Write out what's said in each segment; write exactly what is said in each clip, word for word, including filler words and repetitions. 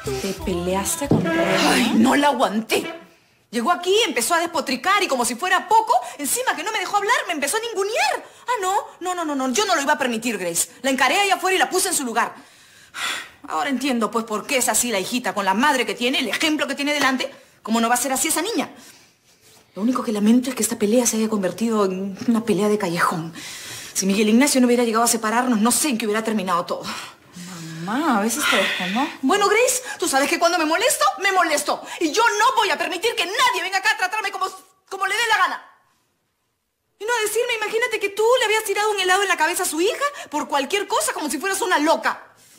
¿Te peleaste con Rey? ¡Ay, no la aguanté! Llegó aquí, empezó a despotricar y como si fuera poco, encima que no me dejó hablar, me empezó a ningunear. Ah, no, no, no, no, no, yo no lo iba a permitir, Grace. La encaré ahí afuera y la puse en su lugar. Ahora entiendo, pues, por qué es así la hijita, con la madre que tiene, el ejemplo que tiene delante. ¿Cómo no va a ser así esa niña? Lo único que lamento es que esta pelea se haya convertido en una pelea de callejón. Si Miguel Ignacio no hubiera llegado a separarnos, no sé en qué hubiera terminado todo. Mamá, a veces te desconozco. Bueno, Grace, tú sabes que cuando me molesto, me molesto. Y yo no voy a permitir que nadie venga acá a tratarme como, como le dé la gana. Y no decirme, imagínate que tú le habías tirado un helado en la cabeza a su hija por cualquier cosa, como si fueras una loca.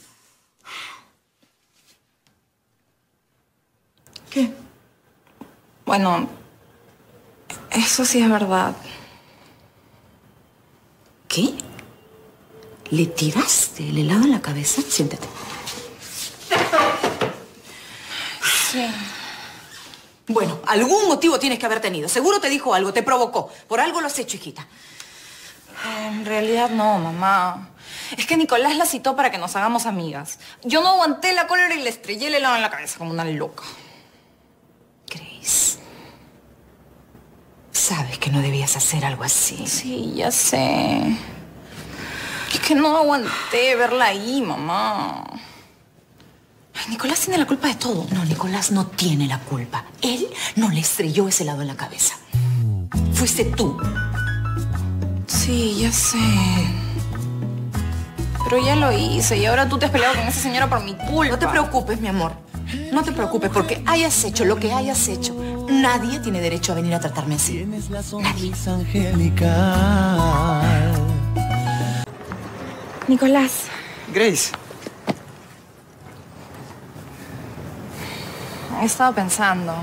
¿Qué? Bueno, eso sí es verdad. ¿Qué? ¿Le tiraste el helado en la cabeza? Siéntate. Sí. Bueno, algún motivo tienes que haber tenido. Seguro te dijo algo, te provocó. Por algo lo has hecho, hijita. En realidad no, mamá. Es que Nicolás la citó para que nos hagamos amigas. Yo no aguanté la cólera y le estrellé el helado en la cabeza como una loca. Grace, sabes que no debías hacer algo así. Sí, ya sé. Es que no aguanté verla ahí, mamá. Ay, Nicolás tiene la culpa de todo. No, Nicolás no tiene la culpa. Él no le estrelló ese helado en la cabeza. Fuiste tú. Sí, ya sé. Pero ya lo hice y ahora tú te has peleado con esa señora por mi culpa. No te preocupes, mi amor. No te preocupes, porque hayas hecho lo que hayas hecho, nadie tiene derecho a venir a tratarme así. Nadie. Nicolás. Grace. He estado pensando.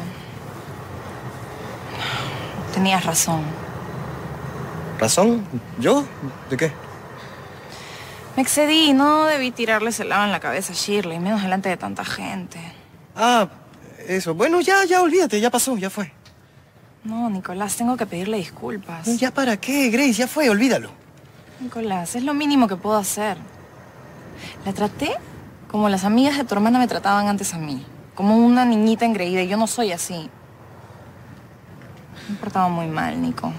Tenías razón. ¿Razón? ¿Yo? ¿De qué? Me excedí, no debí tirarles el helado en la cabeza a Shirley, menos delante de tanta gente. Ah, eso. Bueno, ya, ya, olvídate, ya pasó, ya fue. No, Nicolás, tengo que pedirle disculpas. ¿Ya para qué, Grace? Ya fue, olvídalo. Nicolás, es lo mínimo que puedo hacer. La traté como las amigas de tu hermana me trataban antes a mí. Como una niñita engreída, y yo no soy así. Me he portado muy mal, Nico.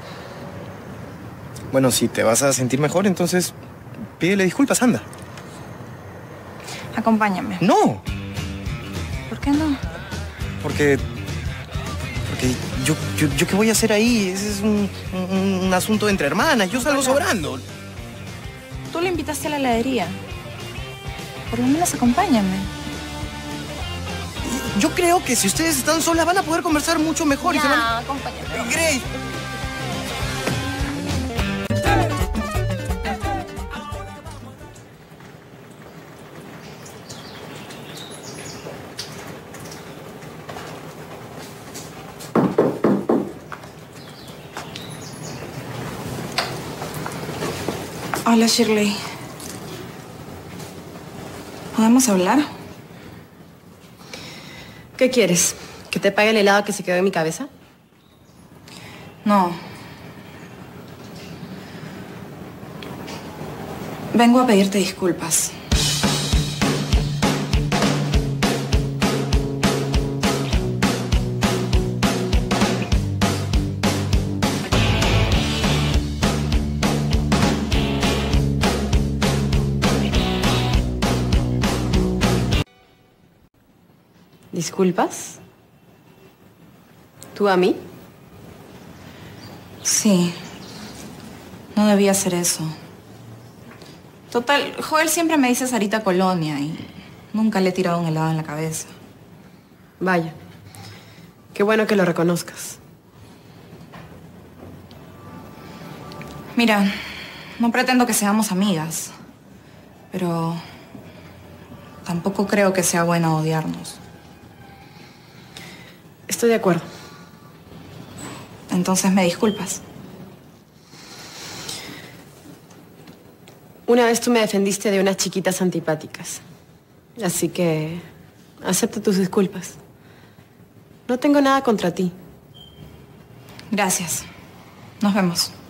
Bueno, si te vas a sentir mejor, entonces pídele disculpas, anda. Acompáñame. No. ¿Por qué no? Porque... Porque yo, yo, yo ¿qué voy a hacer ahí? Ese es un, un, un asunto entre hermanas. Yo salgo sobrando. Tú le invitaste a la heladería. Por lo menos acompáñame. Yo creo que si ustedes están solas van a poder conversar mucho mejor. Ya, y se van... acompáñame. Grace. Hola, Shirley. ¿Podemos hablar? ¿Qué quieres? ¿Que te pague el helado que se quedó en mi cabeza? No. Vengo a pedirte disculpas. ¿Disculpas? ¿Tú a mí? Sí. No debía hacer eso. Total, Joel siempre me dice Sarita Colonia y nunca le he tirado un helado en la cabeza. Vaya. Qué bueno que lo reconozcas. Mira, no pretendo que seamos amigas, pero tampoco creo que sea bueno odiarnos. Estoy de acuerdo. Entonces me disculpas. Una vez tú me defendiste de unas chiquitas antipáticas. Así que acepto tus disculpas. No tengo nada contra ti. Gracias. Nos vemos.